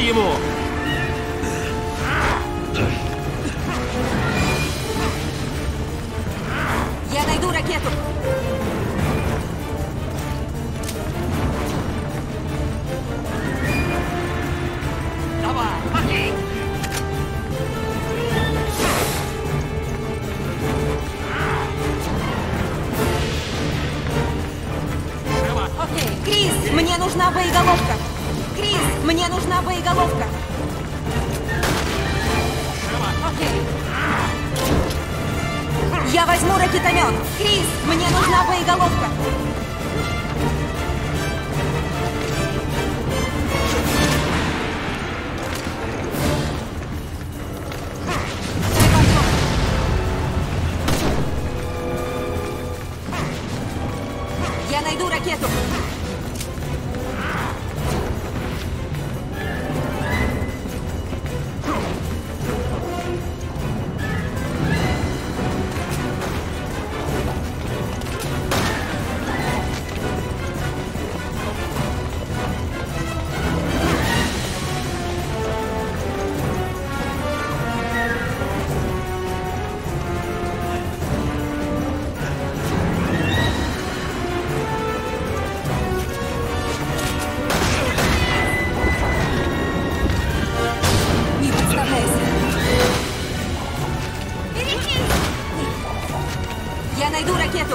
Помоги ему! Я найду ракету! Давай! Окей! Окей. Крис, мне нужна боеголовка! Крис, мне нужна боеголовка! Окей. Я возьму ракетомет! Крис, мне нужна боеголовка! Я найду ракету! Не подставляйся! Я найду ракету!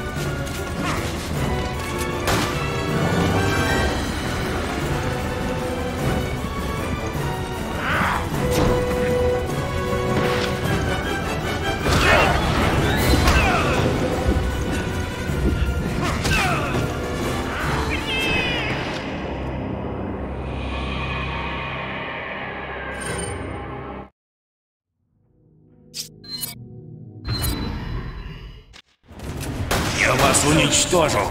Я вас уничтожил!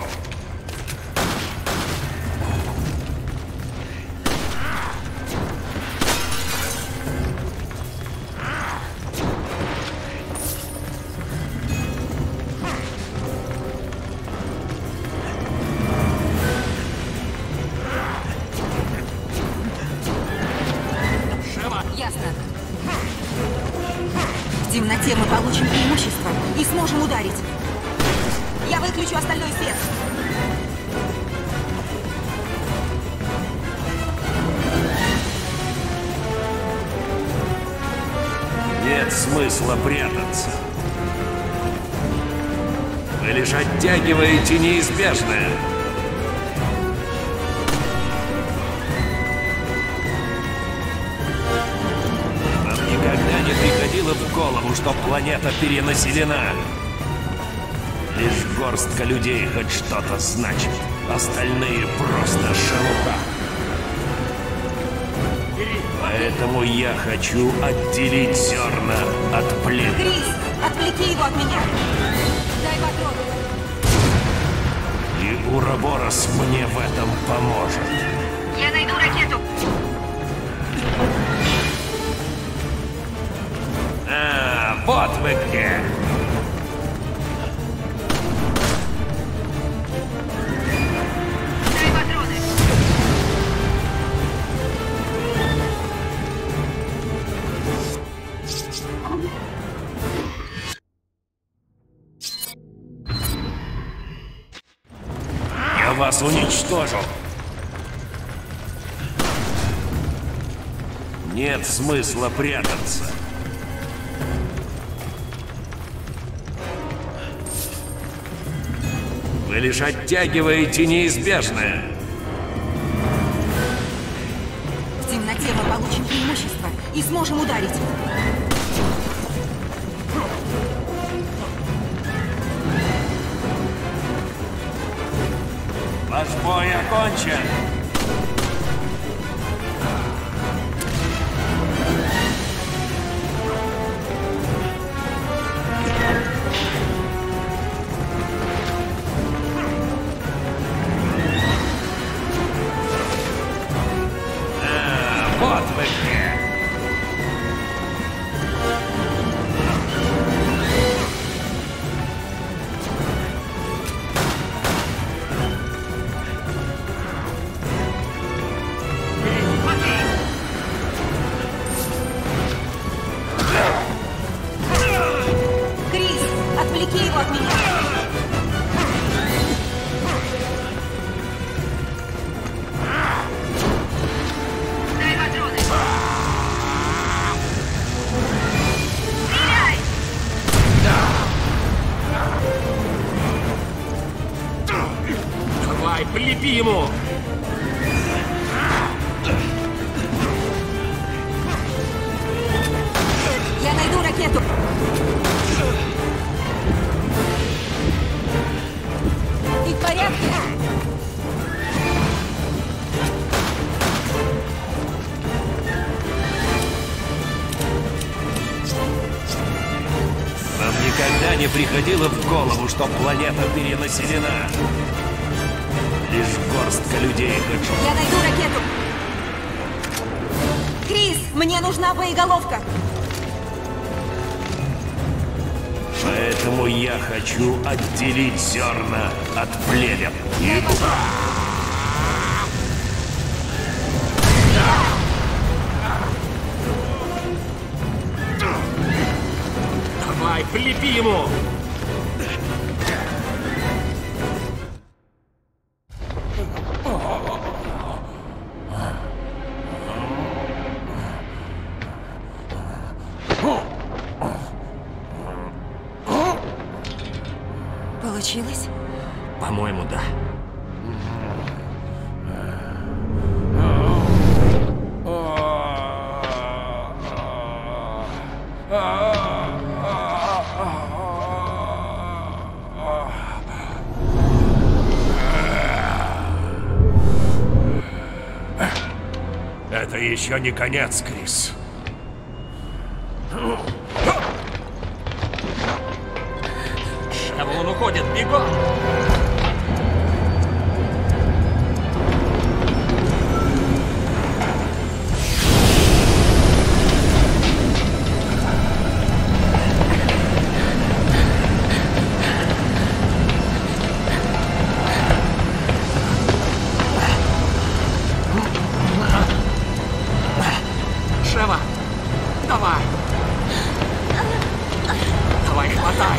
Ясно. В темноте мы получим преимущество и сможем ударить. Я выключу остальной свет. Нет смысла прятаться. Вы лишь оттягиваете неизбежное. Вам никогда не приходило в голову, что планета перенаселена? Лишь горстка людей хоть что-то значит. Остальные просто шелуха. Поэтому я хочу отделить зерна от плевел. Крис, отвлеки его от меня. Дай патроны. И Ураборос мне в этом поможет. Я найду ракету. А, вот вы где. Дай патроны. Я вас уничтожил. Нет смысла прятаться. Вы лишь оттягиваете неизбежное. В темноте мы получим преимущество и сможем ударить. Ваш бой окончен. Вот вы где. Давай, влепи ему! Я найду ракету. Ты в порядке? Вам никогда не приходило в голову, что планета перенаселена? Лишь горстка людей хоть... Я найду ракету. Крис, мне нужна боеголовка. Поэтому я хочу отделить зерна от плевел. И... Давай, влепи ему! Получилось? По-моему, да. Это еще не конец, Крис. Он уходит, бегом! Шева, давай! Давай, хватай!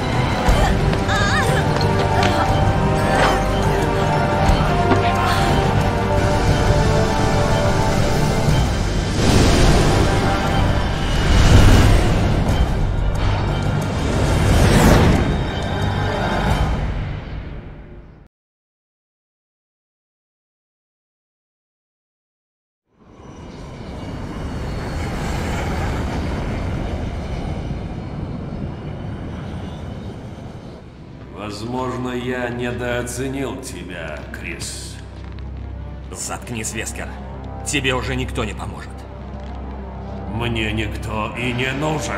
Возможно, я недооценил тебя, Крис. Заткнись, Вескер. Тебе уже никто не поможет. Мне никто и не нужен.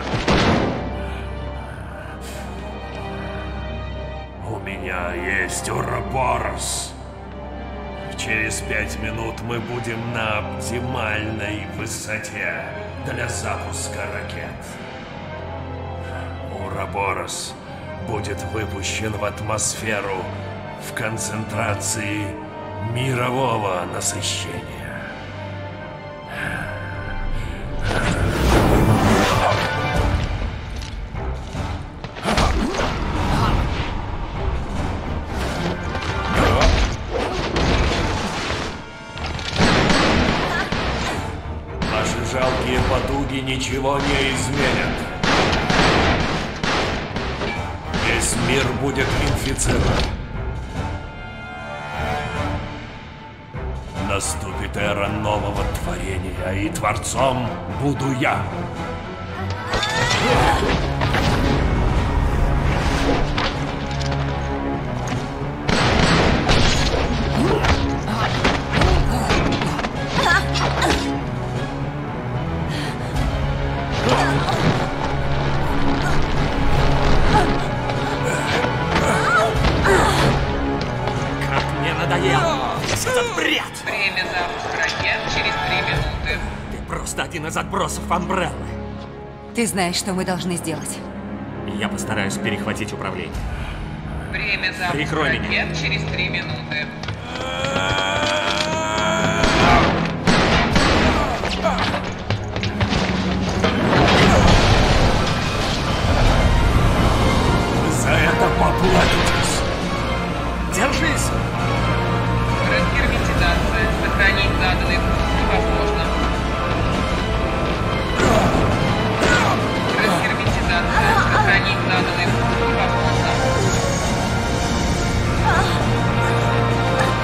У меня есть Уроборос. Через 5 минут мы будем на оптимальной высоте для запуска ракет. Уроборос будет выпущен в атмосферу в концентрации мирового насыщения. Наши жалкие потуги ничего не изменят. Весь мир будет инфицирован. Наступит эра нового творения, и творцом буду я. Этот бред! Время запуска ракет через 3 минуты. Ты просто один из отбросов Амбреллы. Ты знаешь, что мы должны сделать. Я постараюсь перехватить управление. Время запуска Прикрой меня. ракет через 3 минуты. За это поплатитесь. Держись! Разгерметизация. Сохранить заданный курс невозможно. Разгерметизация. Сохранить заданный курс невозможно.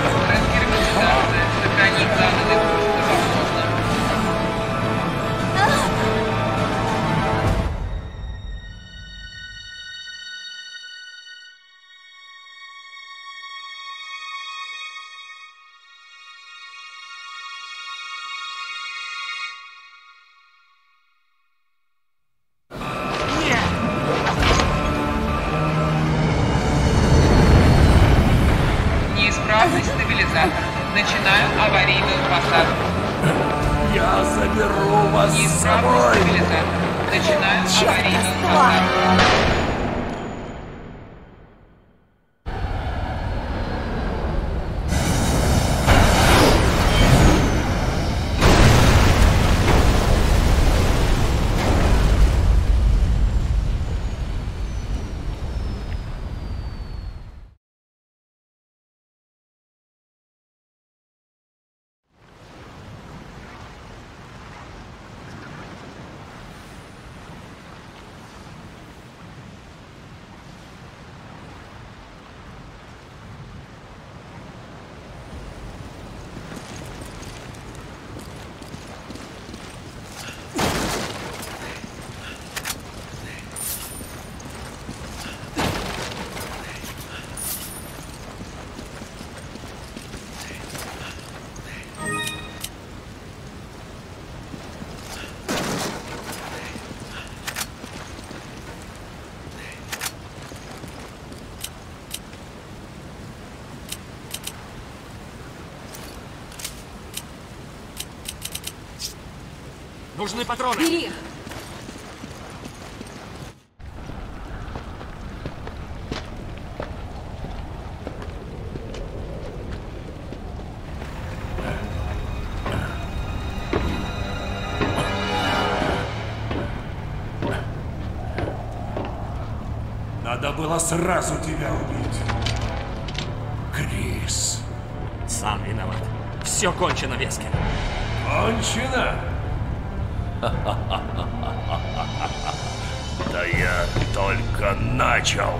Неисправность стабилизатора. Начинаю аварийную посадку. Я заберу вас с Неисправность собой. стабилизатора. Начинаю аварийную Чёртова посадку. Нужны патроны. Бери. Надо было сразу тебя убить. Крис. Сам виноват. Все кончено, Вескер. Кончено? Да я только начал.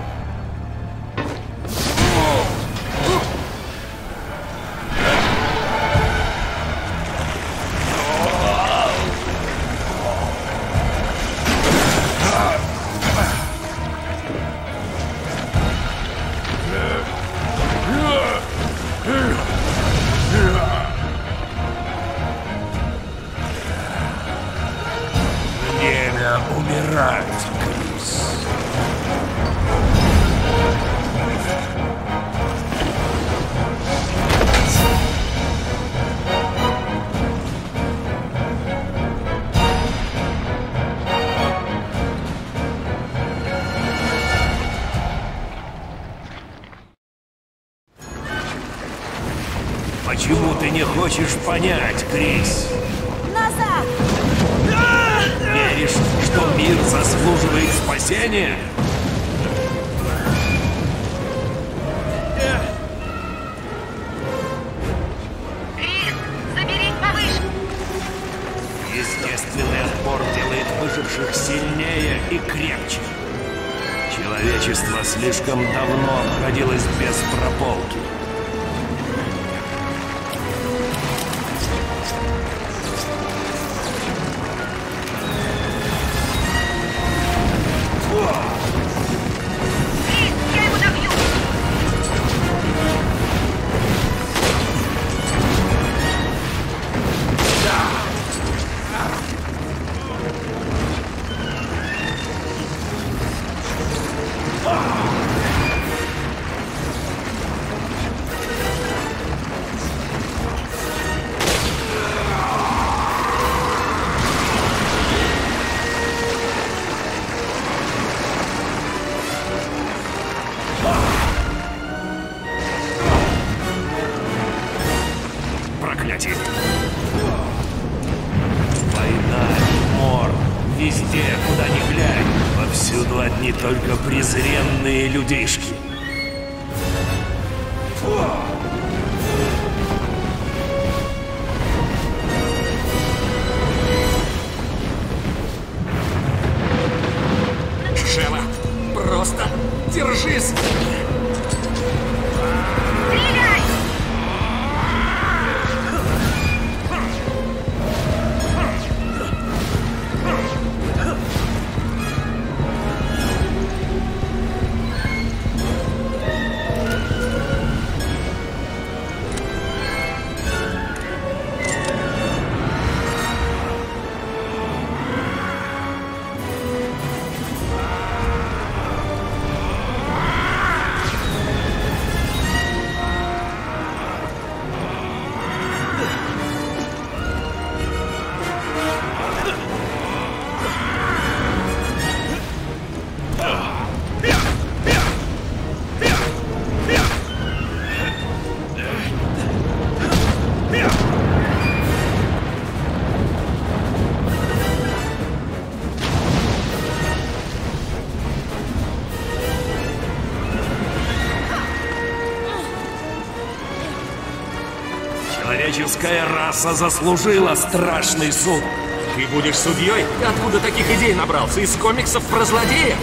Время умирать, Крис. Почему ты не хочешь понять, Крис? Назад! Веришь, что мир заслуживает спасения? Крис, заберись повыше! Естественный отбор делает выживших сильнее и крепче. Человечество слишком давно обходилось без прополки. Крис, я его добью! Проклятие! Война и мор. Везде, куда ни глянь. Повсюду одни только презренные людишки. Шева, просто держись. Стреляй! Человеческая раса заслужила страшный суд. Ты будешь судьей? Ты откуда таких идей набрался? Из комиксов про злодеев?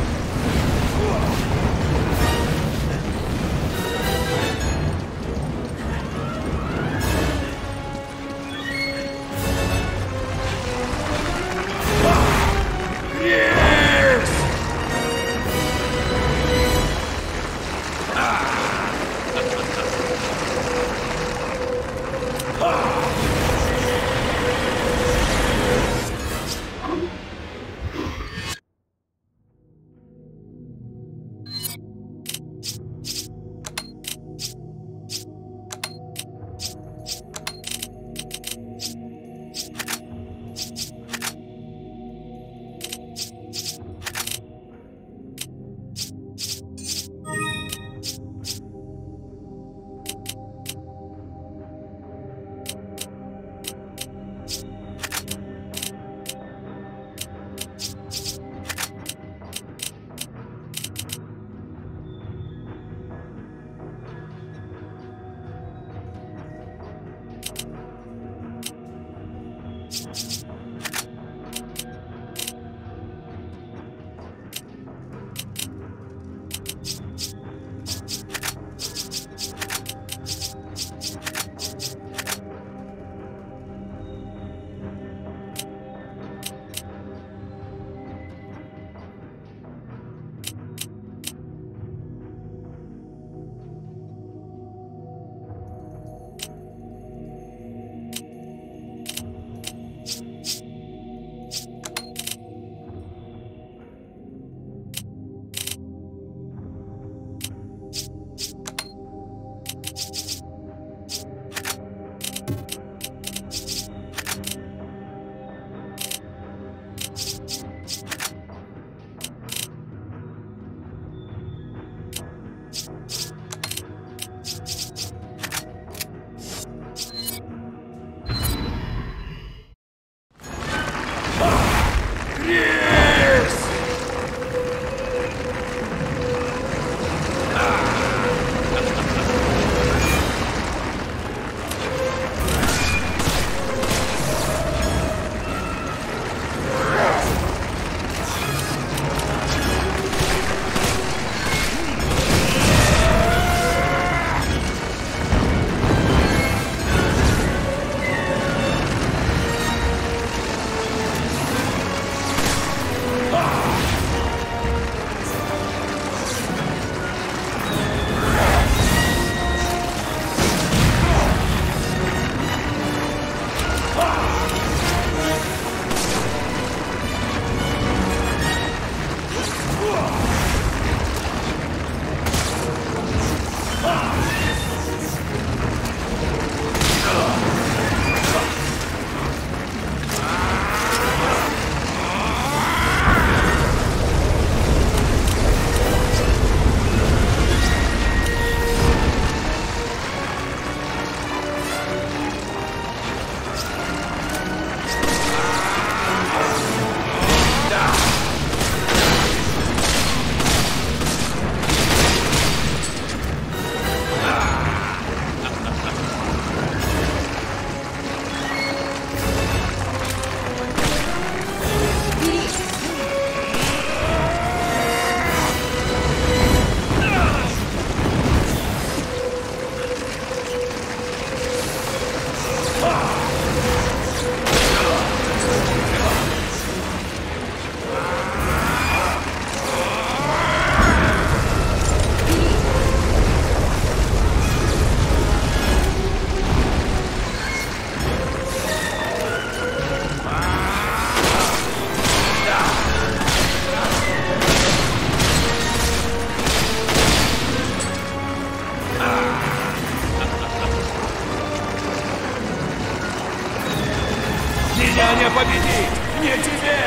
не победить! Не тебе!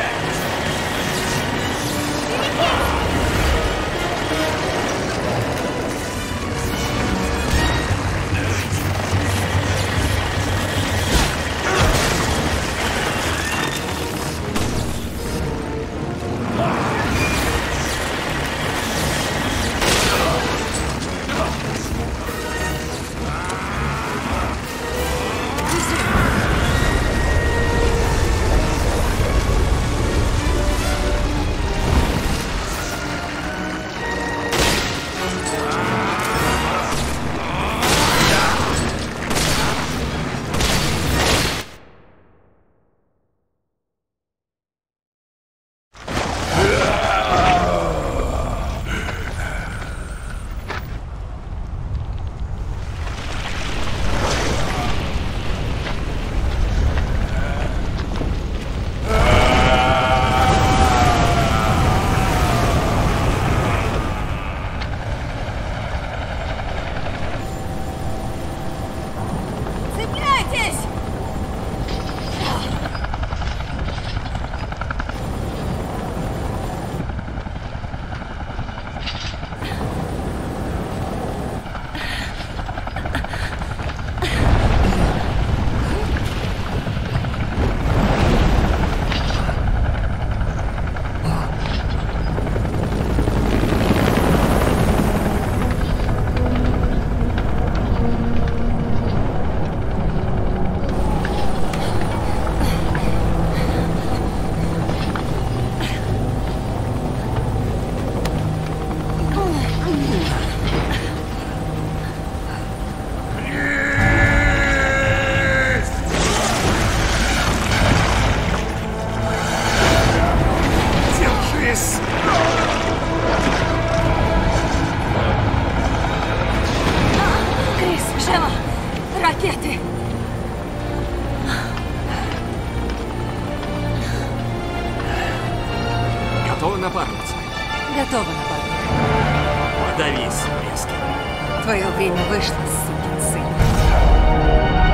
готова, напарник. Подавись, Смески. Твое время вышло, сукин сын.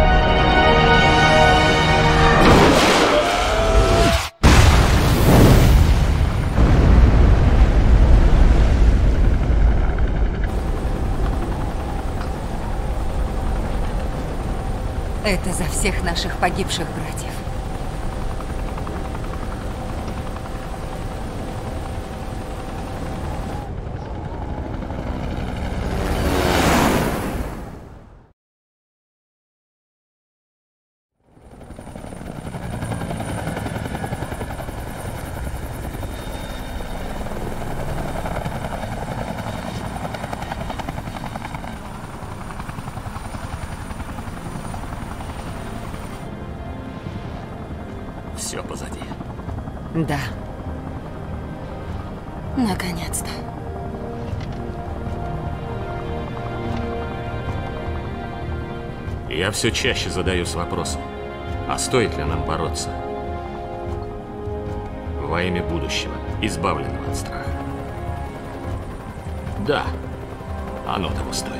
Это за всех наших погибших братьев. Все позади. Да. Наконец-то. Я все чаще задаюсь вопросом, а стоит ли нам бороться? Во имя будущего, избавленного от страха. Да, оно того стоит.